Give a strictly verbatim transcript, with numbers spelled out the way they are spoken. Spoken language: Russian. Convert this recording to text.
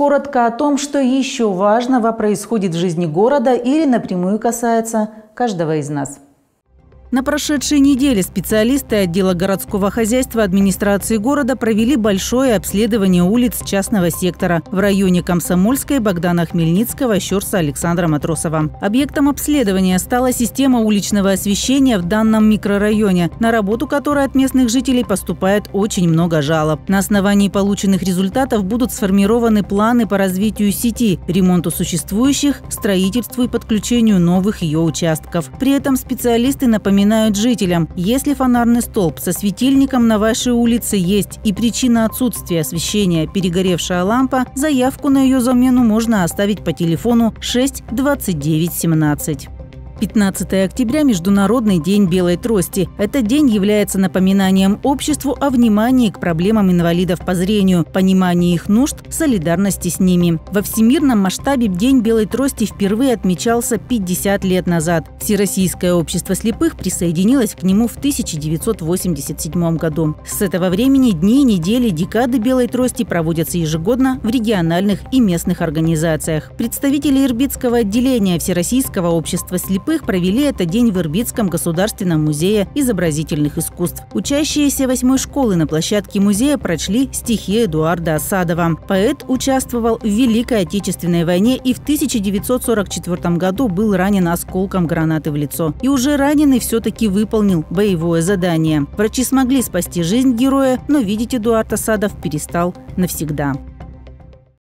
Коротко о том, что еще важного происходит в жизни города или напрямую касается каждого из нас. На прошедшей неделе специалисты отдела городского хозяйства администрации города провели большое обследование улиц частного сектора в районе Комсомольской, Богдана Хмельницкого, Щорса, Александра Матросова. Объектом обследования стала система уличного освещения в данном микрорайоне, на работу которой от местных жителей поступает очень много жалоб. На основании полученных результатов будут сформированы планы по развитию сети, ремонту существующих, строительству и подключению новых ее участков. При этом специалисты напоминают, Напоминают жителям, если фонарный столб со светильником на вашей улице есть и причина отсутствия освещения – перегоревшая лампа, заявку на ее замену можно оставить по телефону шесть двадцать девять семнадцать. пятнадцатое октября – Международный день белой трости. Этот день является напоминанием обществу о внимании к проблемам инвалидов по зрению, понимании их нужд, солидарности с ними. Во всемирном масштабе День белой трости впервые отмечался пятьдесят лет назад. Всероссийское общество слепых присоединилось к нему в тысяча девятьсот восемьдесят седьмом году. С этого времени дни, недели, декады белой трости проводятся ежегодно в региональных и местных организациях. Представители Ирбитского отделения Всероссийского общества слепых провели этот день в Ирбитском государственном музее изобразительных искусств. Учащиеся восьмой школы на площадке музея прочли стихи Эдуарда Асадова. Поэт участвовал в Великой Отечественной войне и в тысяча девятьсот сорок четвёртом году был ранен осколком гранаты в лицо. И уже раненый все-таки выполнил боевое задание. Врачи смогли спасти жизнь героя, но видеть Эдуард Асадов перестал навсегда.